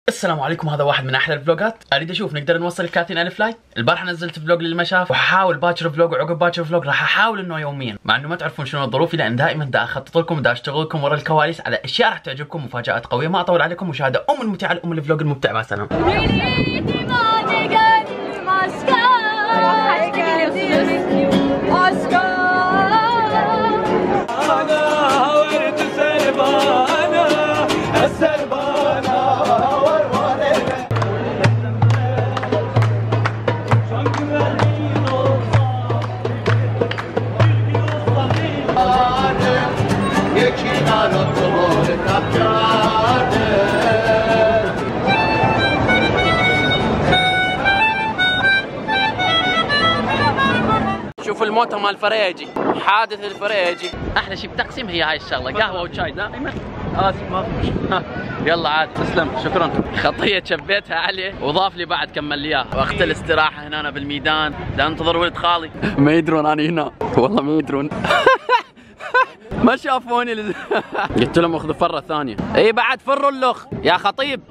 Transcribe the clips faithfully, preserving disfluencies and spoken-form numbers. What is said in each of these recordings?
السلام عليكم. هذا واحد من احلى الفلوجات. اريد اشوف نقدر نوصل ال ثلاثين ألف لايك. البارحه نزلت فلوج للي ما شاف، وحاول باكر فلوج وعقب باكر فلوج راح احاول انه يوميا، مع انه ما تعرفون شنو ظروفي، لان دائما دا اخطط لكم دا اشتغل لكم ورا الكواليس على اشياء راح تعجبكم، مفاجات قويه. ما اطول عليكم، مشاهده ام الممتعه الام الفلوج الممتع. مع السلامه. شوفوا الموتى مال الفريجي، حادث الفريجي. احلى شيء بتقسيم هي هاي الشغله، قهوه وشاي دائما. اسف ما في مشكله. يلا عاد تسلم، شكرا. خطيه شبيتها عليه وضاف لي بعد كمل لي اياها. وقت الاستراحه هنا أنا بالميدان دا انتظر ولد خالي. ما يدرون انا هنا، والله ما يدرون. ما شافوني. قلت لهم اخذوا فره ثانيه. اي بعد فروا اللخ يا خطيب.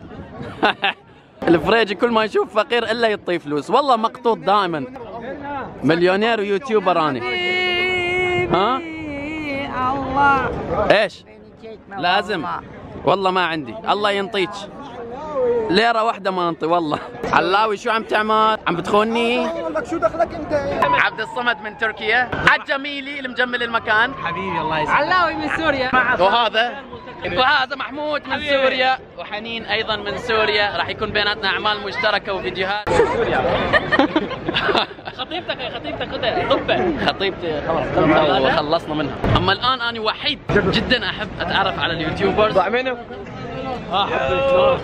الفريجي كل ما يشوف فقير الا يعطيه فلوس، والله مقطوط دائما. مليونير ويوتيوبر اني. ها؟ الله. ايش؟ لازم. والله ما عندي، الله ينطيك. ليرة واحدة ما انطي والله. علاوي شو عم تعمل؟ عم بتخوني؟ اقول لك شو دخلك انت؟ عبد الصمد من تركيا، عالجميلي اللي مجمل المكان. حبيبي الله يسعدك. علاوي من سوريا. وهذا وهذا محمود من سوريا، وحنين ايضا من سوريا. راح يكون بيناتنا اعمال مشتركة وفيديوهات. خطيبتك يا خطيبتك خذها ضبه. خطيبتي خلاص وخلصنا منها. اما الان انا وحيد جدا احب اتعرف على اليوتيوبرز. ضع منه؟ اه حبيبي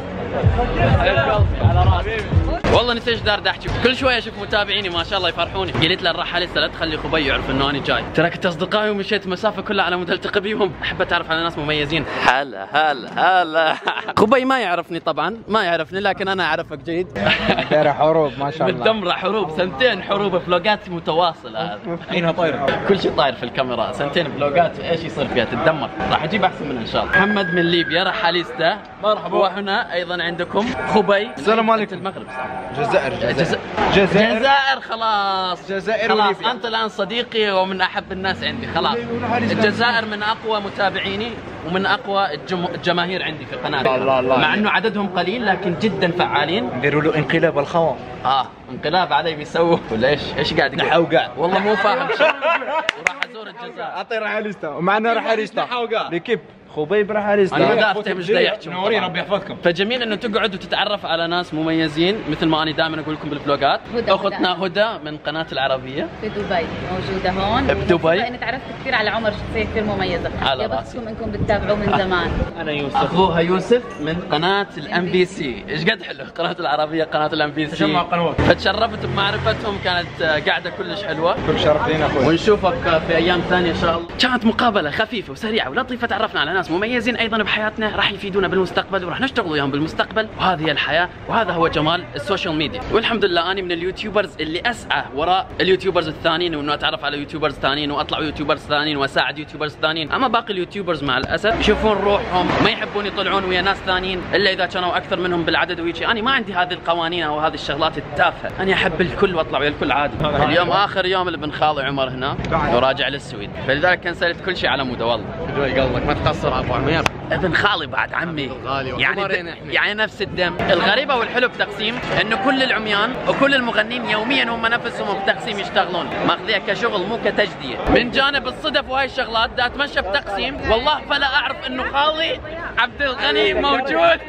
حبيب قلبي على راسي. والله نسيت ايش دار احكي، كل شويه اشوف متابعيني ما شاء الله يفرحوني. قلت له الراحه لسه لا تخلي خبي يعرف انه انا جاي. تركت اصدقائي ومشيت مسافه كلها على مود التقي بيهم. احب اتعرف على ناس مميزين. هلا هلا هلا. خبي ما يعرفني طبعا، ما يعرفني، لكن انا اعرفك جيد. دايره حروب ما شاء الله. بالدمره حروب، سنتين حروب، فلوجات متواصله. هذا عينها طايره، كل شيء طاير في الكاميرا. سنتين فلوجات ايش يصير فيها؟ تتدمر. راح اجيب احسن منها ان شاء الله. محمد من ليبيا رحاليستا. مرحبا. وهنا ايضا عندكم خبي. السلام عليكم. المغرب صح؟ جزائر جزائر جزائر جزائر خلاص. جزائر خلاص وليبيا. انت الان صديقي ومن احب الناس عندي خلاص. الجزائر من اقوى متابعيني ومن اقوى الجم... الجماهير عندي في قناتي. الله الله. مع انه عددهم قليل لكن جدا فعالين. نديروا له انقلاب الخوان. اه انقلاب علي بيسووا ولا ايش؟ ايش قاعد يقول؟ نحو قاعد. والله مو فاهم شيء. وراح ازور الجزائر. اعطي رحاليستا ومعنا رحاليستا. لكيب خبيب رحاليستا. انا مدافتي مش دا يحكي. نورين ربي يحفظكم. فجميل انه تقعد وتتعرف على ناس مميزين مثل ما انا دائما اقول لكم بالفلوجات. هدى اختنا هدى من قناه العربيه في دبي موجوده هون. بدبي. انا تعرفت كثير على عمر، شخصيه كثير مميزه. على يا بختكم انكم بتتابعوه من زمان. انا يوسف. اخوها يوسف من قناه الام بي سي. ايش قد حلو قناه العربيه، قناه الام بي سي. تجمع قنوات. فتشرفت بمعرفتهم، كانت قاعده كلش حلوه. كل شرف لينا اخوي. ونشوفك في ايام ثانيه ان شاء الله. كانت مقابله خفيفه وسريعه ولطيفه، تعرفنا على ناس مميزين ايضا بحياتنا راح يفيدونا بالمستقبل وراح نشتغل وياهم بالمستقبل. وهذه هي الحياه وهذا هو جمال السوشيال ميديا. والحمد لله انا من اليوتيوبرز اللي اسعى وراء اليوتيوبرز الثانيين، وانه اتعرف على يوتيوبرز ثانيين واطلع يوتيوبرز ثانيين واساعد يوتيوبرز ثانيين. اما باقي اليوتيوبرز مع الاسف يشوفون روحهم ما يحبون يطلعون ويا ناس ثانيين الا اذا كانوا اكثر منهم بالعدد ويجي. انا ما عندي هذه القوانين او هذه الشغلات التافهه، انا احب الكل واطلع ويا الكل عادي. اليوم اخر يوم لابن خالي عمر هنا وراجع للسويد، فلذلك كنسلت كل شيء على موده. والله قلبك ما تقصر ابو عمير. ابن خالي بعد عمي يعني يعني نفس الدم. الغريبه والحلو بتقسيم انه كل العميان وكل المغنين يوميا هم نفسهم بتقسيم يشتغلون، ماخذيها كشغل مو كتجديه. من جانب الصدف وهاي الشغلات دا اتمشى بتقسيم والله فلا اعرف انه خالي عبد الغني موجود.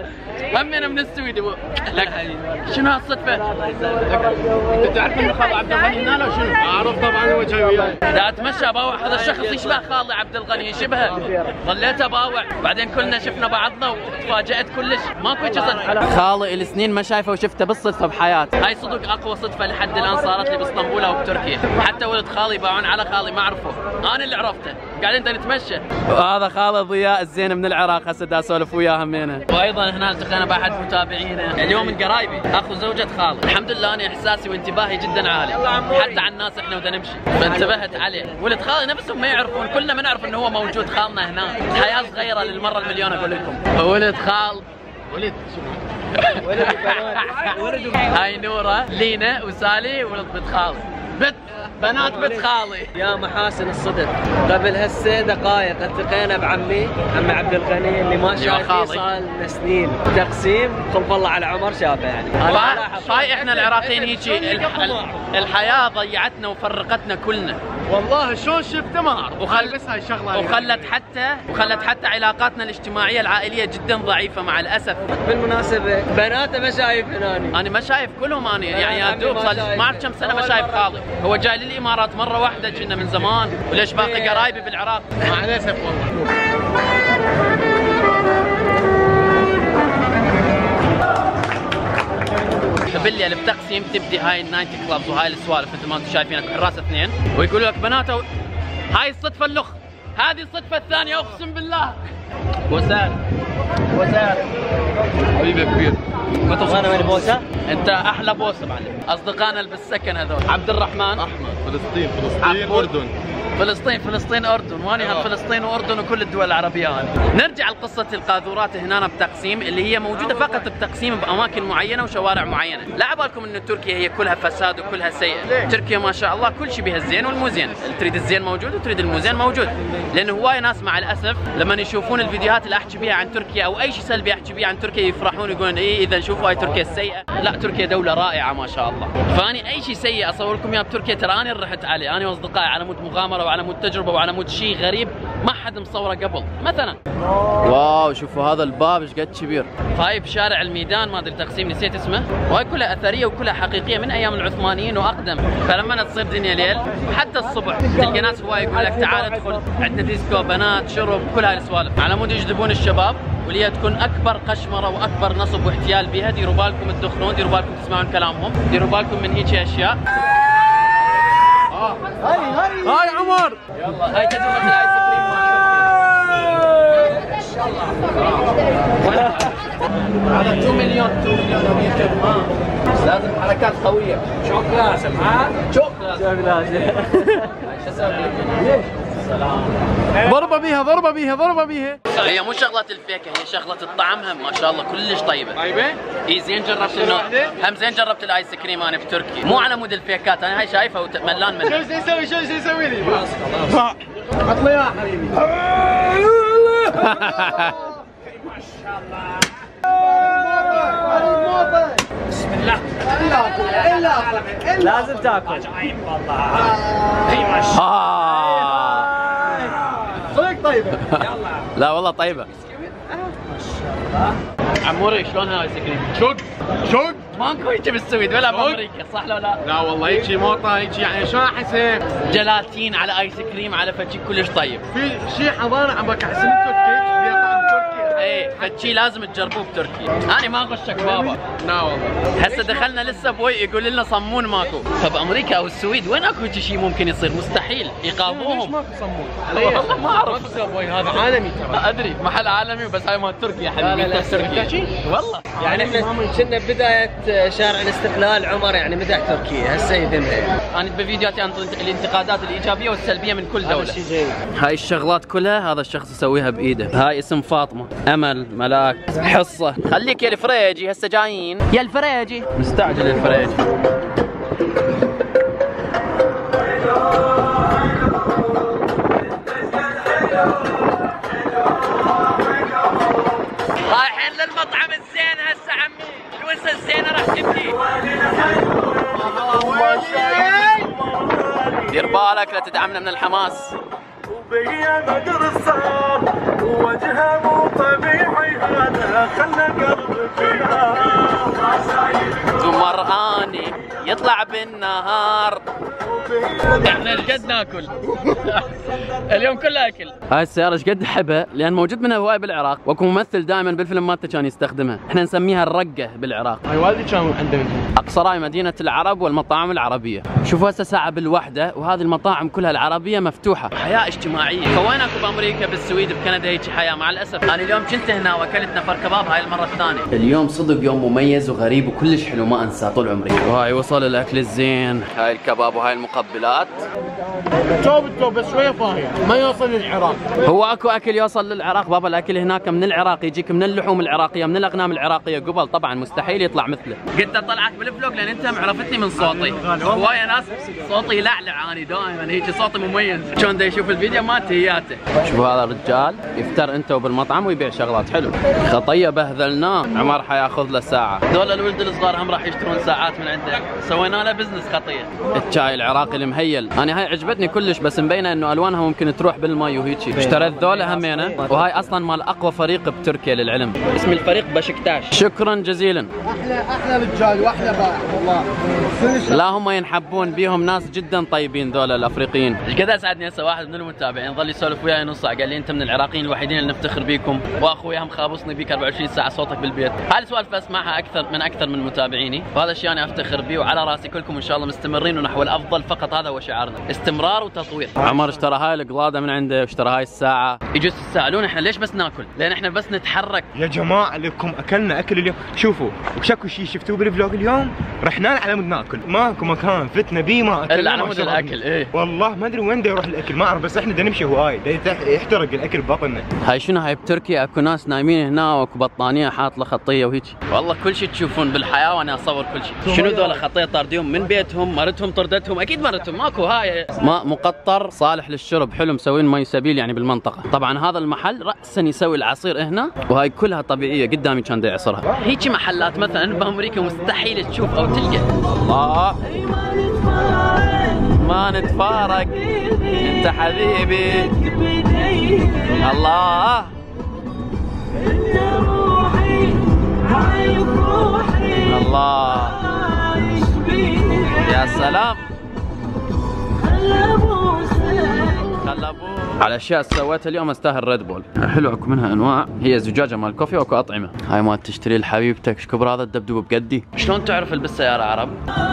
همنا من السويد. لك شنو هالصدفه؟ انت تعرف انه خالي عبد الغني هنا لو شنو؟ اعرف طبعا هو جاي وياي. دا اتمشى باوع هذا الشخص يشبه خالي عبد الغني، يشبهه. ظليت اباوع بعدين كلنا شفنا بعضنا وتفاجأت كلش. ماكو قصه. خالي السنين ما شايفه وشفته بالصدفه بحياتي. هاي صدق اقوى صدفه لحد الان صارت لي باسطنبول او بتركيا. حتى ولد خالي باعون على خالي ما اعرفه، انا اللي عرفته. قاعدين نتمشى. وهذا خالي ضياء الزين من العراق، هسه دا اسولف وياه همينه. وايضا هنا التقينا باحد متابعينا اليوم من قرايبي، اخو زوجة خالي. الحمد لله انا احساسي وانتباهي جدا عالي حتى على الناس احنا ودا نمشي، فانتبهت عليه. ولد خالي نفسهم ما يعرفون، كلنا ما نعرف انه هو موجود خالنا هنا. الحياه صغيره للمره المليون اقول لكم. ولد خال ولد ولد هاي نورة لينا وسالي ولد بنت خالي بنت بنات بنت خالي. يا محاسن الصدف، قبل هسه دقائق التقينا بعمي عمي عبد الغني اللي ما شايفه صار لنا سنين. تقسيم خلف الله على عمر شافه يعني. هاي احنا العراقيين هيجي الحياة ضيعتنا وفرقتنا كلنا. والله شلون شفته ما اعرف. وخل... بس هاي الشغله وخلت حتى وخلت حتى علاقاتنا الاجتماعيه العائليه جدا ضعيفه مع الاسف. بالمناسبه بناته ما شايف هناني. انا ما شايف كلهم انا يعني يا دوب صار ما اعرف كم سنه ما شايف خالي. هو جاي للامارات مره واحده كنا من زمان وليش باقي قرايبي بالعراق مع الاسف والله. بالليل بتقسيم تبدي هاي النايت كلابز وهاي السوالف مثل ما انتم شايفين حراس اثنين ويقولوا لك بناته هاي الصدفه اللخ، هذه الصدفه الثانيه اقسم بالله. وسام وسام حبيبي كبير ما توصلنا من بوسه؟ انت احلى بوسه معلم. اصدقائنا اللي بالسكن هذول عبد الرحمن احمد فلسطين فلسطين اردن فلسطين فلسطين اردن واني هم فلسطين واردن وكل الدول العربيه هذه. نرجع لقصه القاذورات هنا بتقسيم اللي هي موجوده فقط بتقسيم باماكن معينه وشوارع معينه. لا عبالكم انه تركيا هي كلها فساد وكلها سيئه. تركيا ما شاء الله كل شيء بها الزين والمو زين، تريد الزين موجود وتريد المو زين موجود. لانه هواي ناس مع الاسف لما يشوفون الفيديوهات اللي احكي بها عن تركيا او اي شيء سلبي احكي بها عن تركيا يفرحون يقولون ايه اذا نشوفوا هاي تركيا السيئه. لا تركيا دوله رائعه ما شاء الله. فاني اي شيء سيء اصور لكم اياه بتركيا ترى اني رحت عليه انا واصدقائي على مود مغامره وعلى مود تجربه وعلى مود شيء غريب ما حد مصوره قبل. مثلا واو شوفوا هذا الباب ايش قد كبير. هاي بشارع الميدان ما ادري تقسيم نسيت اسمه وهاي كلها اثريه وكلها حقيقيه من ايام العثمانيين واقدم. فلما تصير دنيا ليل حتى الصبح تلقى ناس هواي يقول لك تعال ادخل عندنا ديسكو بنات شرب كل هاي السوالف على مود يجذبون الشباب واللي تكون اكبر قشمره واكبر نصب واحتيال بها. ديروا بالكم تدخنون، ديروا بالكم تسمعون كلامهم، ديروا بالكم من هيك اشياء. هاي هاي هاي عمر يلا هاي تجربه الايس كريم على اثنين مليون اثنين مليون امريكا ما لازم حركات قويه. شوك لازم ها شوك لازم لازم شو اسوي؟ ضربه بيها ضربه بيها ضربه بيها. هي مو شغله الفيكه هي شغله الطعم هم ما شاء الله كلش طيبه. طيبه؟ اي زين جربت انه هم زين جربت الايس كريم انا بتركي مو على مود الفيكات انا هاي شايفها وملان منها. شو يسوي شو يسوي لي؟ خلاص حط لي اياه حبيبي. ما شاء الله بسم الله. لازم تاكل. عجيب والله. اي ما شاء الله. صدق طيبه. يلا. لا والله طيبه. عموري شلون هاي ايس كريم؟ شوق شوق ماكو هيك بالسويد ولا بامريكا صح لو لا؟ لا والله هيك موطه هيك يعني شلون احسه جلاتين على ايس كريم على فشي كلش طيب. في شيء حضانه عم بك احسن من تركي بيها طعم تركي. ايه فشي لازم تجربوه بتركي. انا ما غشك بابا. لا والله. هسه دخلنا لسه بوي يقول لنا صمون ماكو. فبامريكا او السويد وين اكو هيك شيء ممكن يصير؟ مستحيل يقاوموهم. ليش ماكو صمون؟ والله ما اعرف. هذا عالمي ترى. ادري محل عالمي بس هاي مال تركيا يا حبيبي. لا تركيا والله يعني احنا كنا بدايه شارع الاستقلال عمر يعني مدح تركيا هسه يذمها. انا بفيديوهاتي انطي الانتقادات الايجابيه والسلبيه من كل دوله. هذا شيء جيد. هاي الشغلات كلها هذا الشخص يسويها بايده. هاي اسم فاطمه، امل، ملاك، حصه. خليك يا الفريجي هسه جايين. يا الفريجي مستعجل الفريجي. رايحين للمطعم الزين هسه عمي، الوسه الزينه راح تبدي. دير بالك لا تدعمنا من الحماس. وبيا بدر الصار ووجهه مو طبيعي هذا خلى قلبي فيها مرآني يطلع بالنهار. احنا الجد ناكل اليوم كله اكل. هاي السياره ايش قد احبها لان موجود منها هواي بالعراق واكو ممثل دائما بالفيلم مالته كان يستخدمها. احنا نسميها الرقه بالعراق. هاي والدي كان عندنا اقصى راي مدينه العرب والمطاعم العربيه. شوفوا هسه ساعه بالوحده وهذه المطاعم كلها العربيه مفتوحه. حياه اجتماعيه. فوين اكو بامريكا بالسويد بكندا هيك حياه مع الاسف. انا اليوم كنت هنا واكلت نفر كباب هاي المره الثانيه. اليوم صدق يوم مميز وغريب وكلش حلو ما انساه طول عمري. وهاي وصل الاكل الزين. هاي الكباب وهاي المقبل المقبلات. توب التوب بس شويه فاهي ما يوصل للعراق. هو اكو اكل يوصل للعراق بابا، الاكل هناك من العراق يجيك من اللحوم العراقيه من الاغنام العراقيه قبل، طبعا مستحيل يطلع مثله. قلت اطلعك بالفلوج لان انت معرفتني من صوتي، هوايه ناس صوتي يلعلع اني دائما هيك صوتي مميز، شلون دا يشوف الفيديو مالتي هياته. شوفوا هذا الرجال يفتر انت وبالمطعم ويبيع شغلات حلو. خطيه بهذلناه، عمر حياخذ له ساعه. دول الولد الصغار هم راح يشترون ساعات من عنده، سوينا له بزنس خطيه. الشاي العراقي المهيل، انا هاي عجبتني كلش بس مبينه انه الوانها ممكن تروح بالماء وهيجي. اشتريت ذولا همينه، وهاي اصلا مال اقوى فريق بتركيا للعلم، اسم الفريق بشكتاش. شكرا جزيلا. احلى احلى رجال واحلى بائع والله. لا هم ينحبون بيهم، ناس جدا طيبين ذولا الافريقيين. ايش قد اسعدني هسه واحد من المتابعين ظل يسولف وياي نص ساعه، قال لي انت من العراقيين الوحيدين اللي نفتخر بيكم، واخوي هم خابصني بيك أربعة وعشرين ساعه صوتك بالبيت. هاي السوالف اسمعها اكثر من اكثر من متابعيني، وهذا الشيء انا افتخر به وعلى راسي. كلكم ان شاء الله مستمرين ونحو الافضل، فقط هذا هو شعارنا، استمرار وتطوير. عمر اشترى هاي القلاده من عنده واشترى هاي الساعه. يجوز تسالون احنا ليش بس ناكل؟ لان احنا بس نتحرك. يا جماعه لكم اكلنا اكل اليوم، شوفوا وشكو شيء شفتوه بالفلوج اليوم، رحنا على مود ناكل، ماكو مكان فتنا بيه ما اكلنا الا على مود الاكل. ايه والله ما ادري وين دا يروح الاكل ما اعرف، بس احنا دا نمشي هواي دا يحترق الاكل ببطننا. هاي شنو هاي بتركيا اكو ناس نايمين هنا واكو بطانيه حاط له خطيه وهيك. والله كل شيء تشوفون بالحياه وانا اصور كل شيء. شنو ذولا خطيه طارديهم من بيتهم، مرتهم طردتهم، اكيد مرتهم ماكو. هاي ماء مقطر صالح للشرب حلو، مسوين ماي سبيل يعني بالمنطقه. طبعا هذا المحل راسا يسوي العصير هنا، وهاي كلها طبيعيه قدامي كان دا يعصرها. هيك محلات مثلا بامريكا مستحيل تشوف او تلقى. الله ما نتفارق انت حبيبي. الله الله يا سلام. على اشياء سويتها اليوم استاهل ريد بول. حلو اكو منها انواع، هي زجاجه مال كوفي واكو اطعمه. هاي ما تشتري لحبيبتك. ايش كبر هذا الدبدوب بقدي؟ شلون تعرف بالسياره عرب؟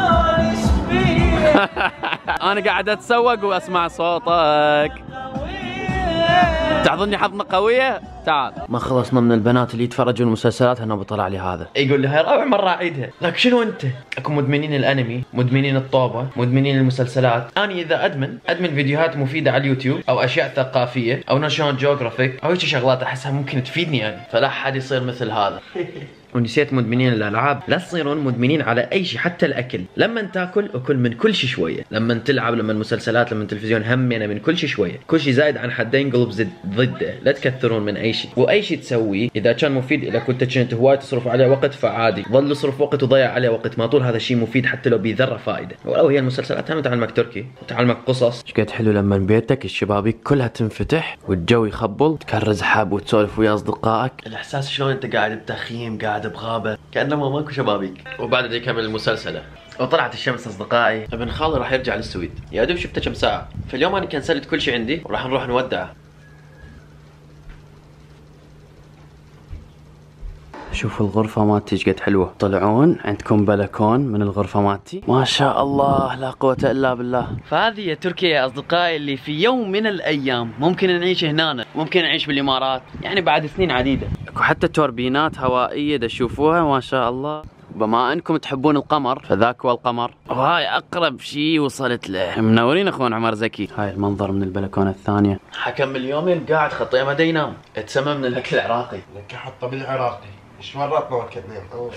انا قاعد اتسوق واسمع صوتك. تحضرني حضنه قويه؟ تعال. ما خلصنا من البنات اللي يتفرجون المسلسلات انا بطلع لي هذا يقول لي هاي رابع مره اعيدها. لك شنو انت؟ اكو مدمنين الانمي، مدمنين الطوبه، مدمنين المسلسلات. انا اذا ادمن ادمن فيديوهات مفيده على اليوتيوب او اشياء ثقافيه او ناشونال جيوغرافيك او هيك شغلات احسها ممكن تفيدني انا، فلا حد يصير مثل هذا. ونسيت مدمنين الالعاب، لا تصيرون مدمنين على اي شيء حتى الاكل. لما تاكل اكل من كل شيء شويه، لما تلعب، لما المسلسلات، لما التلفزيون، همنا من كل شيء شويه. كل شيء زايد عن حدين ينقلب زد ضده، لا تكثرون من اي شيء. واي شيء تسويه اذا كان مفيد لك وانت كنت هواي تصرف عليه وقت فعادي، ظل اصرف وقت وضيع عليه وقت، ما طول هذا الشيء مفيد حتى لو بذره فائده. ولو هي المسلسلات هم تعلمك تركي وتعلمك قصص. ايش قد حلو لما بيتك الشبابيك كلها تنفتح والجو يخبل، تكرز حب وتسولف ويا اصدقائك. الاحساس شلون انت قاعد بتخييم، قاعد بغابه، كانما ماكو شبابيك. وبعد ذي كمل المسلسله وطلعت الشمس اصدقائي. ابن خالي راح يرجع للسويد، يا دوب شفته كم ساعه، فاليوم انا كنسلت كل شيء عندي وراح نروح نودعه. شوفوا الغرفة مالتي ايش قد حلوة. طلعون عندكم بلكون من الغرفة مالتي، ما شاء الله لا قوة الا بالله. فهذه هي تركيا يا اصدقائي اللي في يوم من الايام ممكن نعيش هنا، ممكن نعيش بالامارات، يعني بعد سنين عديدة. اكو حتى توربينات هوائية تشوفوها ما شاء الله. بما انكم تحبون القمر فذاك هو القمر، وهاي اقرب شيء وصلت له. منورين اخوان عمر زكي. هاي المنظر من البلكونه الثانيه. حكم اليومين قاعد خطيه ما ينام، اتسمى من الاكل العراقي. لك حطه بالعراقي، ايش مرات ما وكلنا.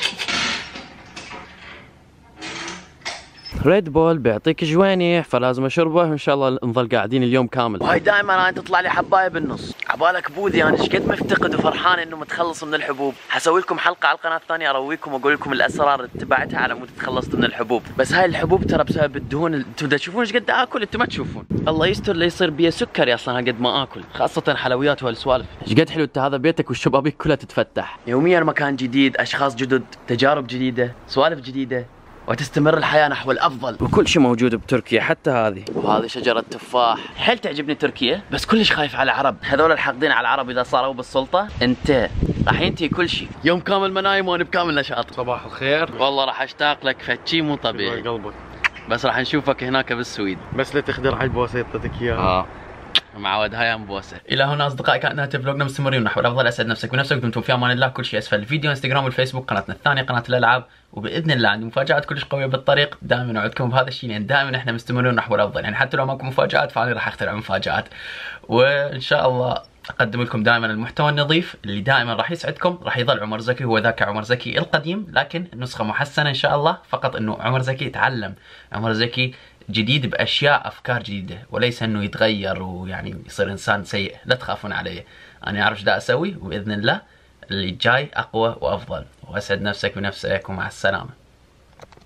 ريد بول بيعطيك جوانح فلازم اشربه وان شاء الله نظل قاعدين اليوم كامل. وهاي دائما انا تطلع لي حبايه بالنص، عبالك بوذي انا ايش قد مفتقد وفرحان انه متخلص من الحبوب. حسوي لكم حلقه على القناه الثانيه ارويكم واقول لكم الاسرار اللي اتبعتها على مود تخلصت من الحبوب. بس هاي الحبوب ترى بسبب الدهون، انتم تشوفون ايش قد اكل، انتم ما تشوفون. الله يستر لا يصير بي سكري اصلا قد ما اكل، خاصه حلويات وهالسوالف. ايش قد حلو انت هذا بيتك والشبابيك كلها تتفتح يوميا، مكان جديد، اشخاص جدد، تجارب جديده، سوالف جديده، وتستمر الحياة نحو الأفضل. وكل شيء موجود بتركيا حتى هذه. وهذه شجرة تفاح. حيل تعجبني تركيا، بس كلش خايف على العرب، هذول الحاقدين على العرب إذا صاروا بالسلطة انت راح ينتهي كل شيء. يوم كامل ما نايم وأنا بكامل نشاط. صباح الخير. والله راح أشتاق لك فشي مو طبيعي. قلبك. بس راح نشوفك هناك بالسويد. بس لا تخدر علبة وسيطتك إياها. آه. معود هاي بوسه. الى هنا اصدقائي كانت نهايه فلوجنا، مستمرين نحو الافضل. اسعد نفسك بنفسك، دمتم في امان الله. كل شيء اسفل الفيديو، انستغرام والفيسبوك، قناتنا الثانيه قناه الالعاب، وباذن الله عندي مفاجات كلش قويه بالطريق. دائما نوعدكم بهذا الشيء لان دائما احنا مستمرين نحو الافضل، يعني حتى لو ماكو مفاجات فانا راح اخترع مفاجات، وان شاء الله اقدم لكم دائما المحتوى النظيف اللي دائما راح يسعدكم. راح يظل عمر زكي هو ذاك عمر زكي القديم، لكن نسخه محسنه ان شاء الله، فقط انه عمر زكي يتعلم، عمر زكي جديد باشياء افكار جديده، وليس انه يتغير ويعني يصير انسان سيء. لا تخافون علي، انا اعرف ايش دا اسوي، وباذن الله اللي جاي اقوى وافضل. واسعد نفسك بنفسك، ومع السلامه.